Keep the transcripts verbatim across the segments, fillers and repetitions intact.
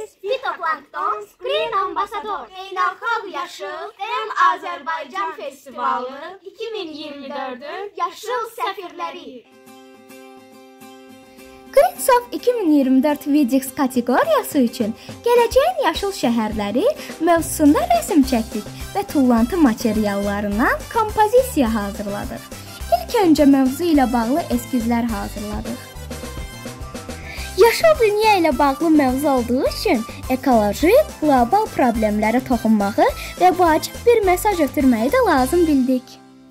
Biz Fitoplankton Green Ambassador Beynəlxalq Yaşıl Dem Azərbaycan Festivalı iki min iyirmi dördün Yaşıl Səfirləri. GreenSoft iki min iyirmi dörd Vidix kateqoriyası üçün gələcəyin yaşıl şəhərləri mövzusunda rəsm çəkdik və tullantı materiallarından kompozisiya hazırladıq. İlk öncə mövzu ilə bağlı eskizlər hazırladıq. Yaşıl dünya ilə bağlı mövzu olduğu üçün ekoloji, qlobal problemlərə toxunmağı və vacib bir mesaj ötürməyi də lazım bildik.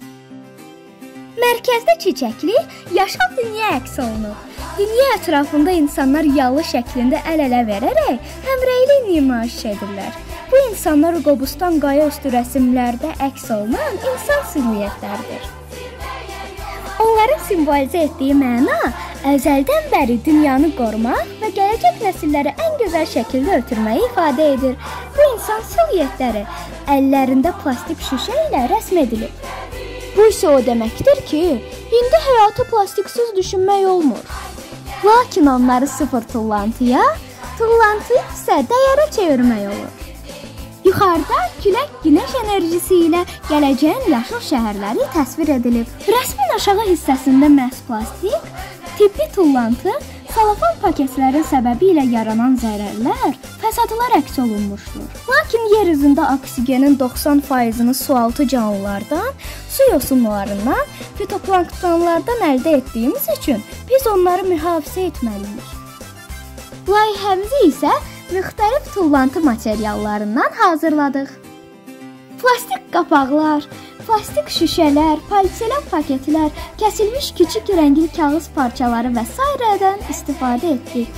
Mərkəzdə çiçəkli, yaşıl dünya əks olunub. Dünya ətrafında insanlar yallı şəklində əl-ələ verərək həmrəylik nümayiş edirlər. Bu insanlar Qobustan qaya üstü rəsmlərdə əks olunan insan silüetlərdir. Onların simvolizə etdiyi məna əzəldən bəri dünyanı qorumaq və gələcək nəsillərə ən gözəl şəkildə ötürməyi ifadə edir. Bu insan silüetləri əllərində plastik şüşə ilə rəsm edilib. Bu isə o deməkdir ki, indi həyatı plastiksiz düşünmək olmur. Lakin onları sıfır tullantıya, tullantıyı isə dəyərə çevirmək olur. Yuxarıda külək günəş enerjisi ilə gələcəyin yaşıl şəhərləri təsvir edilib. Rəsmin aşağı hissəsində məhz plastik, tibbi tullantı, salafan paketlərin səbəbi ilə yaranan zərərlər, fəsadlar əks olunmuşdur. Lakin yer üzündə oksigenin doxsan faizini sualtı canlılardan, su yosunlarından, fitoplanktonlardan əldə etdiyimiz üçün biz onları mühafizə etməliyik. Layihəmizi isə müxtəlif tullantı materiallarından hazırladıq. Plastik qapaqlar, plastik şüşələr, polietilen paketlər, kəsilmiş kiçik rəngli kağız parçaları və s.dən istifadə etdik.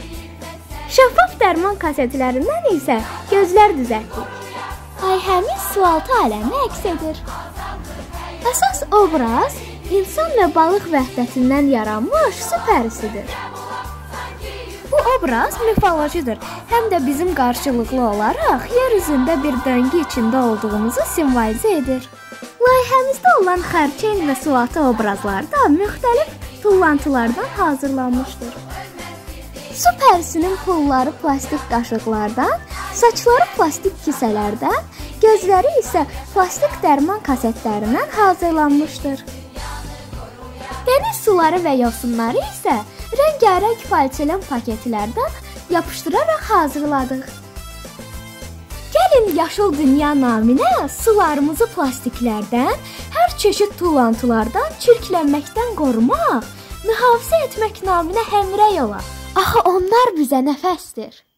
Şəffaf dərman kasetlərindən isə gözlər düzəltdik. Layihəmiz sualtı aləmi əks edir. Əsas obraz insan və balıq vəhdətindən yaranmış su pərisidir. Bu obraz mifolojidir, həm də bizim qarşılıqlı olaraq yer üzündə bir döngü içində olduğumuzu simvolizə edir. Layihəmizdə olan xərçəng və sualtı obrazları da müxtəlif tullantılardan hazırlanmışdır. Su pərisinin pulları plastik qaşıqlardan, saçları plastik kisələrdən, gözləri isə plastik dərman kasetlərindən hazırlanmışdır. Dəniz suları və yosunları isə rəngarəng polietilen paketlərdən yapışdıraraq hazırladıq. Gəlin yaşıl dünya naminə sularımızı plastiklərdən, hər çeşid tullantılardan, çirklənməkdən qorumaq, mühafizə etmək naminə həmrəy olaq. Axı onlar bizə nəfəsdir.